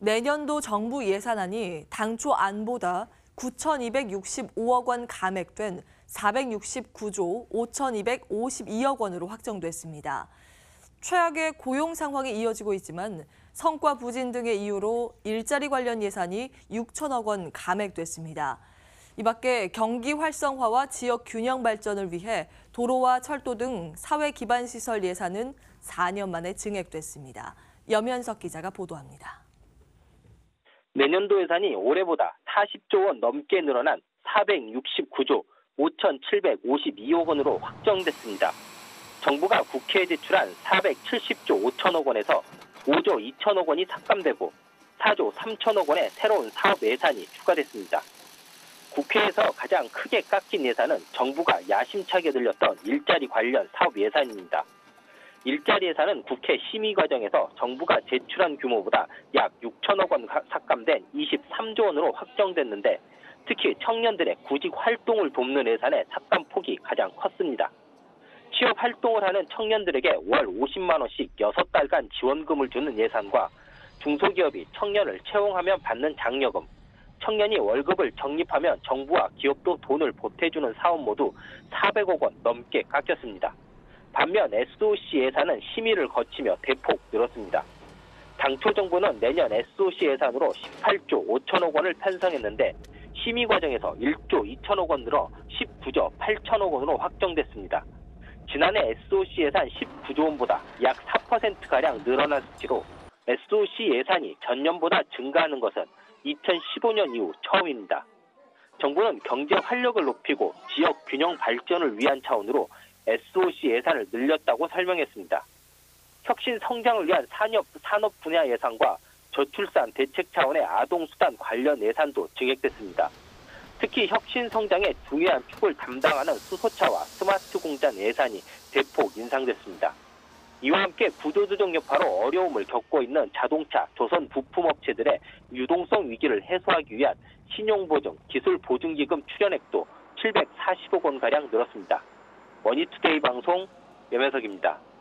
내년도 정부 예산안이 당초 안보다 9,265억 원 감액된 469조 5,252억 원으로 확정됐습니다. 최악의 고용 상황이 이어지고 있지만 성과 부진 등의 이유로 일자리 관련 예산이 6천억 원 감액됐습니다. 이 밖에 경기 활성화와 지역 균형 발전을 위해 도로와 철도 등 사회 기반 시설 예산은 4년 만에 증액됐습니다. 염현석 기자가 보도합니다. 내년도 예산이 올해보다 40조 원 넘게 늘어난 469조 5,752억 원으로 확정됐습니다. 정부가 국회에 제출한 470조 5천억 원에서 5조 2천억 원이 삭감되고 4조 3천억 원의 새로운 사업 예산이 추가됐습니다. 국회에서 가장 크게 깎인 예산은 정부가 야심차게 늘렸던 일자리 관련 사업 예산입니다. 일자리 예산은 국회 심의 과정에서 정부가 제출한 규모보다 약 6천억 원 삭감된 23조 원으로 확정됐는데 특히 청년들의 구직 활동을 돕는 예산의 삭감 폭이 가장 컸습니다. 취업 활동을 하는 청년들에게 월 50만 원씩 6달간 지원금을 주는 예산과 중소기업이 청년을 채용하면 받는 장려금, 청년이 월급을 적립하면 정부와 기업도 돈을 보태주는 사업 모두 400억 원 넘게 깎였습니다. 반면 SOC 예산은 심의를 거치며 대폭 늘었습니다. 당초 정부는 내년 SOC 예산으로 18조 5천억 원을 편성했는데 심의 과정에서 1조 2천억 원 늘어 19조 8천억 원으로 확정됐습니다. 지난해 SOC 예산 19조 원보다 약 4%가량 늘어난 수치로 SOC 예산이 전년보다 증가하는 것은 2015년 이후 처음입니다. 정부는 경제 활력을 높이고 지역 균형 발전을 위한 차원으로 SOC 예산을 늘렸다고 설명했습니다. 혁신 성장을 위한 산업 분야 예산과 저출산 대책 차원의 아동수단 관련 예산도 증액됐습니다. 특히 혁신 성장의 중요한 축을 담당하는 수소차와 스마트 공장 예산이 대폭 인상됐습니다. 이와 함께 구조조정 여파로 어려움을 겪고 있는 자동차, 조선 부품업체들의 유동성 위기를 해소하기 위한 신용보증, 기술보증기금 출연액도 740억 원가량 늘었습니다. 머니투데이 방송 염현석입니다.